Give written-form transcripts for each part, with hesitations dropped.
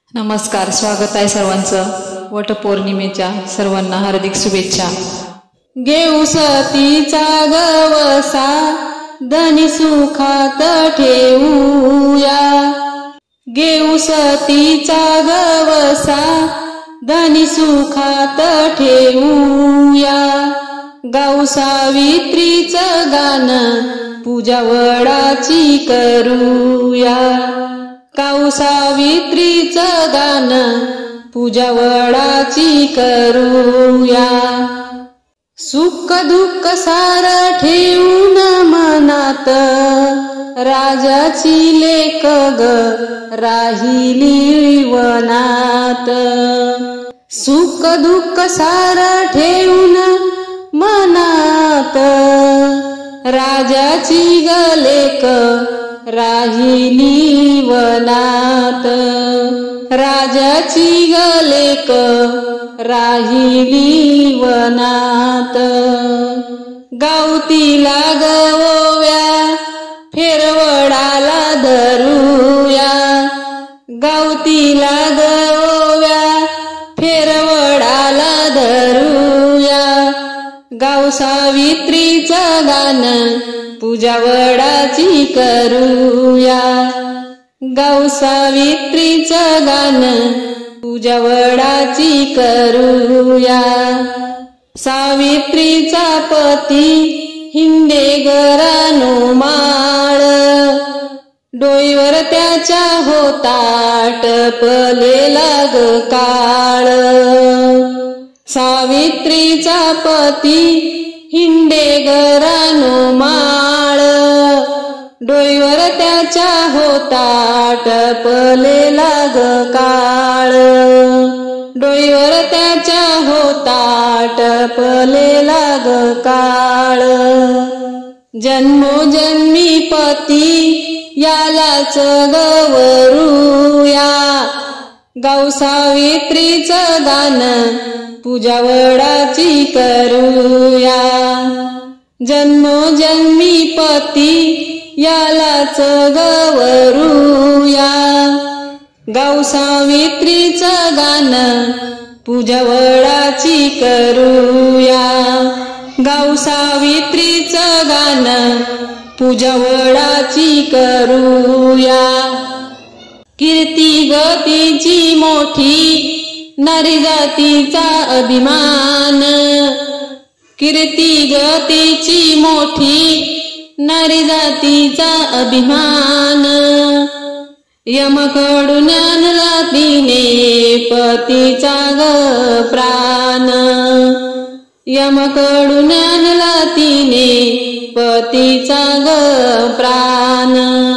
नमस्कार, स्वागत आहे सर्वांचं। वटपौर्णिमेच्या सर्वांना हार्दिक शुभेच्छा। घेऊ सतीचा गवसा धनी सुखात ठेवूया। घेऊ सतीचा गवसा धनी सुखात ठेवूया। गाऊ सावित्रीचं गाणं पूजा वडाची करूया। गाऊ सावित्रीचं गाणं पूजा वडाची करूया। सुख दुःख सार ठेवून मनात राजाची लेक ग राहिली वनात। सुख दुःख सार ठेवून मनात राजाची ग लेक राहिली वनात। राजाची ग लेक राहिली वनात। गावतीला गवोव्या फेरवडाला धरूया। गावतीला गवोव्या फेरवडाला धरूया। गाऊ सावित्रीचं गाणं पूजा वडाची करूया। गाऊ सावित्रीचं गाणं पूजा वडाची करूया। सावित्रीचा पती हिंडे गरानो माळ। डोईवर त्याच्या होता टपलेला ग काळ। सावित्रीचा पती हिंडे गरानो माळ। डोईवर त्याच्या होता टपलेला ग काळ। डोईवर त्याच्या होता टपलेला ग काळ। जन्मोजन्मी पती यालाच गवरूया। गाऊ सावित्रीचं गाणं पूजा वडाची करूया। जन्मोजन्मी पती यालाच गवरूया। गाऊ सावित्रीचं गाणं पूजा वडाची करूया। गाऊ सावित्रीचं गाणं पूजा वडाची करूया। कीर्ती गतीची मोठी नारी जातीचा अभिमान। कीर्ती गतीची मोठी नारी जातीचा अभिमान। यमकडून आणला तिने पतीचा ग प्राण। यमकडून आणला तिने पतीचा ग प्राण।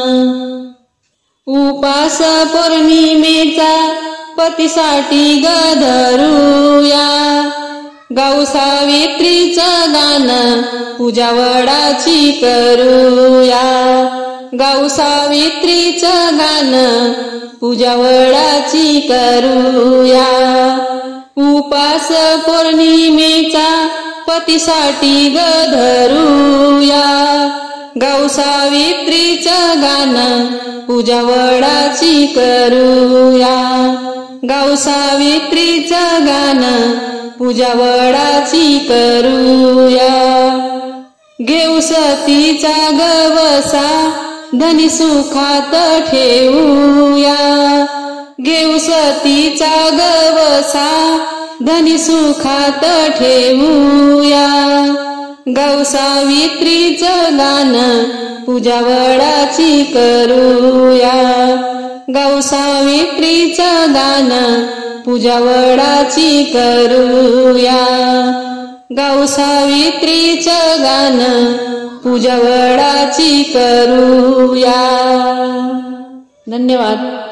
उपास पौर्णिमेचा पतीसाठी ग धरूया। गाऊ सावित्रीचं गाणं पूजा वडाची करूया। गाऊ सावित्रीचं गाणं पूजा वडाची करूया। उपास पौर्णिमेचा पतीसाठी ग धरूया। गाऊ सावित्रीचं गाणं पूजा वडाची करूया। गाऊ सावित्रीचं गाणं पूजा वडाची करूया। घेऊ सतीचा गवसा धनी सुखात ठेवूया। घेऊ सतीचा गवसा धनी सुखात ठेवूया। गाऊ सावित्रीचं गाणं पूजा वडाची करूया। गाऊ सावित्रीचं गाणं पूजा वडाची करूया। गाऊ सावित्रीचं गाणं पूजा वडाची करूया। धन्यवाद।